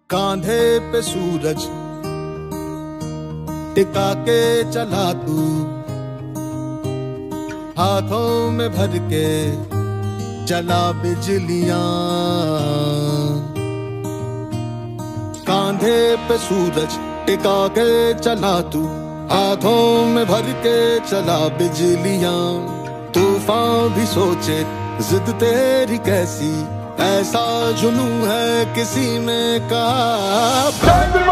कांधे पे सूरज टिका के चला तू, हाथों में भर के चला बिजलियां। कांधे पे सूरज टिका के चला तू, हाथों में भर के चला बिजलियां। तूफान भी सोचे जिद तेरी कैसी, ऐसा जुनू है किसी में कहा।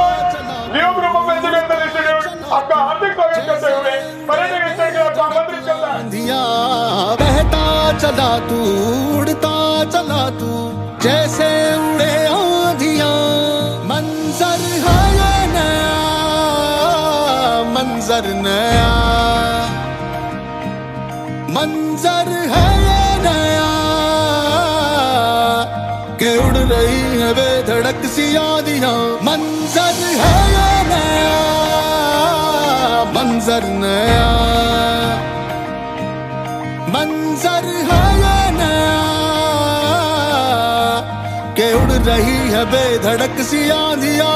आपका हार्दिक स्वागत करते हुए पर्यटक स्थल के आपका आमंत्रित करता है। बहता चला तू, उड़ता चला तू, जैसे उड़े आंधियां। मंजर है ये नया, मंजर नया, मंजर है ये नया, के उड़ रही है बेधड़क सी आंधियां। मंजर है ये नया, मंजर नया, मंजर है ये नया, के उड़ रही है बेधड़क सी आंधियां।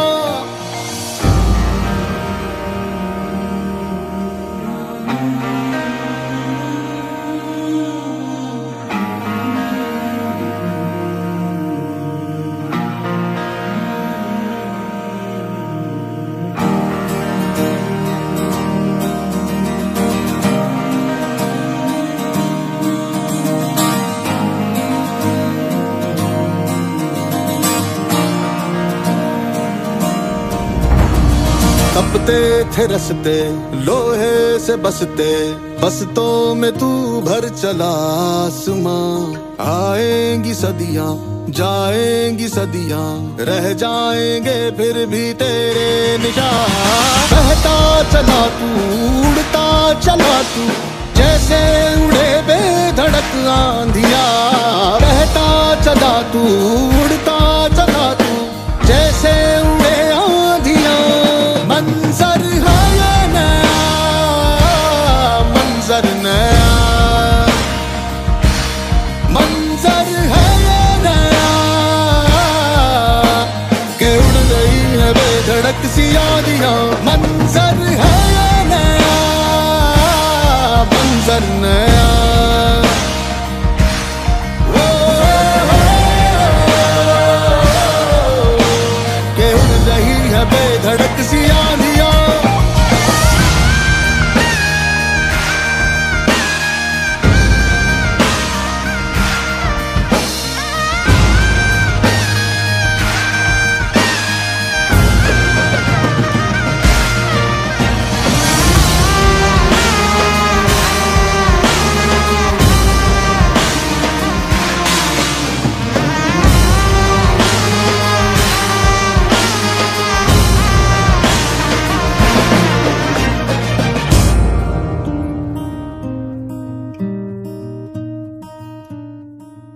तपते थे रस्ते लोहे से बसते, बसतों में तू भर चला आसमां। आएंगी सदियां जाएंगी सदियां, रह जाएंगे फिर भी तेरे निशान। बहता चला तू, उड़ता चला तू, जैसे उड़े बेधड़क आंधियां। बहता चला तू, उड़ता